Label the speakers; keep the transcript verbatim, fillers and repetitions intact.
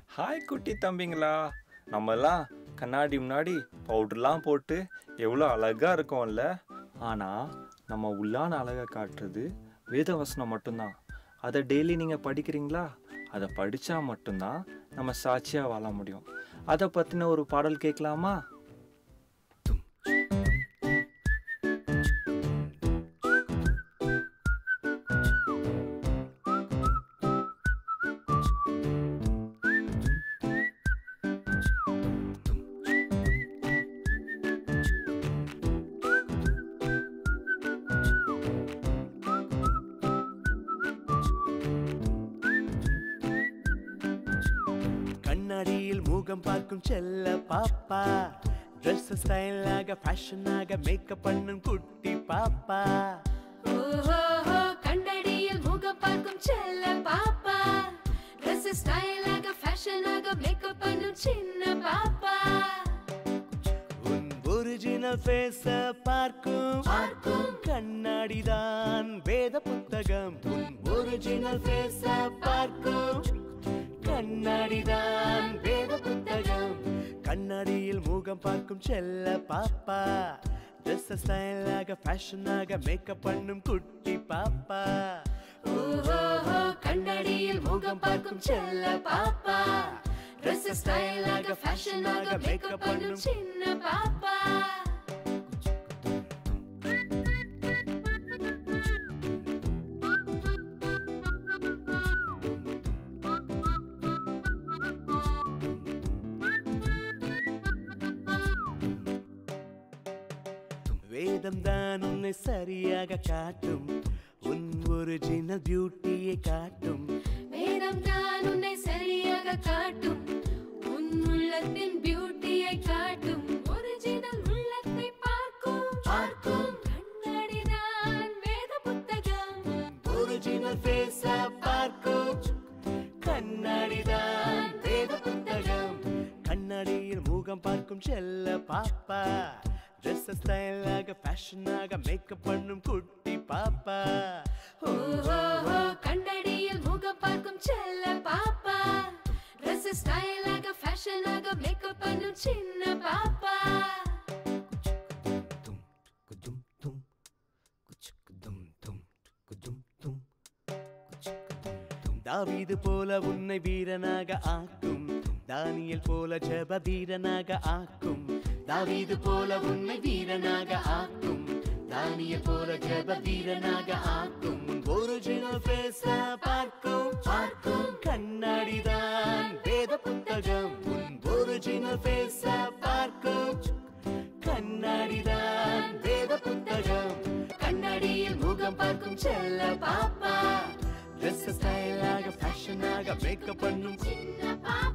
Speaker 1: Hi குட்டி தம்பிங்களா, நம்மலாம் கண்ணாடி முன்னாடி பவுடர்லாம் போட்டு எவ்வளோ அழகாக இருக்கோம்ல. ஆனால் நம்ம உள்ளான அழகை காட்டுறது வேதவசனம் மட்டும்தான். அதை டெய்லி நீங்கள் படிக்கிறீங்களா? அதை படித்தா மட்டும்தான் நம்ம சாட்சியாக வாழ முடியும். அதை பற்றின ஒரு பாடல் கேட்கலாமா?
Speaker 2: கண்ணாடியில் முகம் பார்க்கும் செல்ல பாப்பா, Dress ஸ்டைலாக ஃபேஷனாக மேக்கப் பண்ணும் குட்டி பாப்பா.
Speaker 3: ஓஹோ, கண்ணாடியில் முகம் பார்க்கும் செல்ல பாப்பா, Dress ஸ்டைலாக ஃபேஷனாக மேக்கப் பண்ணும் சின்ன பாப்பா.
Speaker 2: உன் ஒரிஜினல் ஃபேஸ பார்க்கும்
Speaker 3: பார்க்கும்
Speaker 2: கண்ணாடிதான் வேத புத்தகம். உன் ஒரிஜினல் ஃபேஸ பார்க்கும் கண்ணாடிதான் வேத புத்தகம். கண்ணாடியில் முகம் பார்க்கும் செல்ல பாப்பா, Dress ஸ்டைலாக ஃபேஷனாக மேக்கப் பண்ணும் குட்டி பாப்பா.
Speaker 3: ஓஹோ, கண்ணாடியில் முகம் பார்க்கும் செல்ல பாப்பா, Dress ஸ்டைலாக ஃபேஷனாக மேக்கப் பண்ணும் சின்ன பாப்பா.
Speaker 2: வேதம் தான் உன்னை சரியாக காட்டும், உன் ஒரிஜினல் பியூட்டியை காட்டும்.
Speaker 3: வேதம் தான் உன்னை சரியாக காட்டும், உன் உள்ளத்தின் பியூட்டியை காட்டும். ஒரிஜினல் உள்ளத்தை பார்க்கும் பார்க்கும் கண்ணாடிதான் வேத புத்தகம்.
Speaker 2: ஒரிஜினல் ஃபேஸ பார்க்கும் கண்ணாடிதான் வேத புத்தகம். கண்ணாடியில் முகம் பார்க்கும் செல்ல பாப்பா, Dress ஸ்டைலாக ஃபேஷனாக மேக்கப் பண்ணும் குட்டி பாப்பா.
Speaker 3: ஓஹோ, கண்ணாடியில் முகம் பார்க்கும் செல்ல பாப்பா, Dress ஸ்டைலாக ஃபேஷனாக மேக்கப் பண்ணும் சின்ன பாப்பா.
Speaker 2: தாவீது போல உன்னை வீரனாக ஆக்கும், தானியேல் போல ஜெப வீரனாக ஆக்கும். தாவீது போல உன்னை வீரனாக ஆக்கும், தானியேல் போல ஜெப வீரனாக ஆக்கும். ஒரிஜினல் ஃபேஸ பார்க்கும் பார்க்கும் கண்ணாடிதான் வேத புத்தகம். உன் ஒரிஜினல் ஃபேஸ பார்க்கும் கண்ணாடிதான் வேத புத்தகம். கண்ணாடியில் முகம் பார்க்கும் செல்ல பாப்பா, Dress ஸ்டைலாக ஃபேஷனாக மேக்கப் பண்ணும்
Speaker 3: சின்ன பாப்பா.